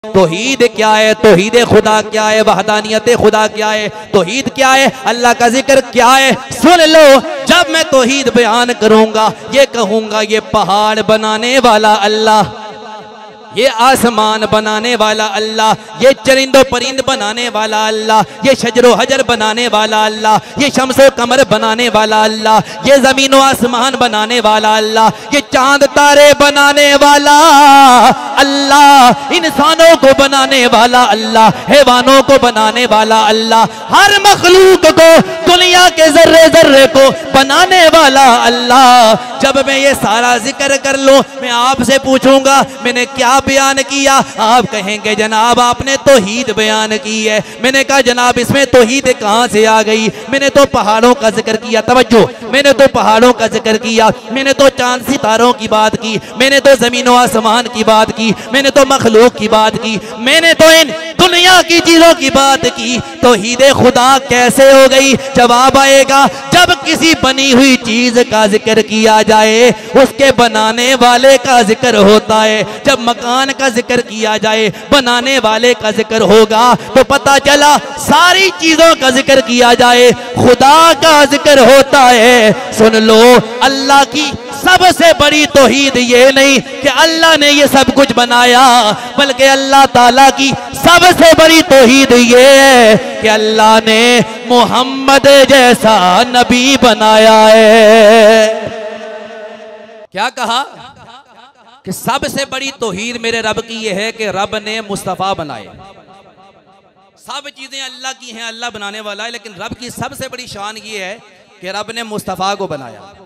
तौहीद क्या है, तौहीद खुदा क्या है, वहदानियत खुदा क्या है, तौहीद क्या है, अल्लाह का जिक्र क्या है। सुन लो, जब मैं तौहीद बयान करूंगा ये कहूंगा ये पहाड़ बनाने वाला अल्लाह, ये आसमान बनाने वाला अल्लाह, ये चरिंदो परिंद बनाने वाला अल्लाह, ये शजरो हजर बनाने वाला अल्लाह, ये शम्सो कमर बनाने वाला अल्लाह, ये जमीनो आसमान बनाने वाला अल्लाह, ये चांद तारे बनाने वाला अल्लाह, इंसानों को बनाने वाला अल्लाह, हैवानों को बनाने वाला अल्लाह, हर मखलूक को, दुनिया के जर्रे जर्रे को बनाने वाला अल्लाह। जब मैं ये सारा जिक्र कर लूं, मैं आपसे पूछूंगा मैंने क्या बयान किया, आप कहेंगे जनाब आपने तौहीद बयान की है। मैंने कहा जनाब इसमें तौहीद कहां से आ गई, मैंने तो पहाड़ों का जिक्र किया, तवज्जो, मैंने तो पहाड़ों का जिक्र किया, मैंने तो चांद सितारों की बात की, मैंने तो जमीनों आसमान की बात की, मैंने तो मखलूक की बात की, मैंने तो इन दुनिया की चीजों की बात की। तौहीद खुदा कैसे हो गई? जवाब आएगा जब किसी बनी हुई चीज का जिक्र किया जाए उसके बनाने वाले का जिक्र होता है। जब मकान का जिक्र किया जाए बनाने वाले का जिक्र होगा तो पता चला सारी चीजों का जिक्र किया जाए खुदा का जिक्र होता है। सुन लो, अल्लाह की सबसे बड़ी तौहीद ये नहीं कि अल्लाह ने ये सब कुछ बनाया, बल्कि अल्लाह ताला की सबसे बड़ी तौहीद ये है कि अल्लाह ने मोहम्मद जैसा नबी बनाया है। क्या कहा कि सबसे बड़ी तौहीद मेरे रब की ये है कि रब ने मुस्तफ़ा बनाए। सब चीजें अल्लाह की हैं, अल्लाह बनाने वाला है, लेकिन रब की सबसे बड़ी शान ये है कि रब ने मुस्तफ़ा को बनाया।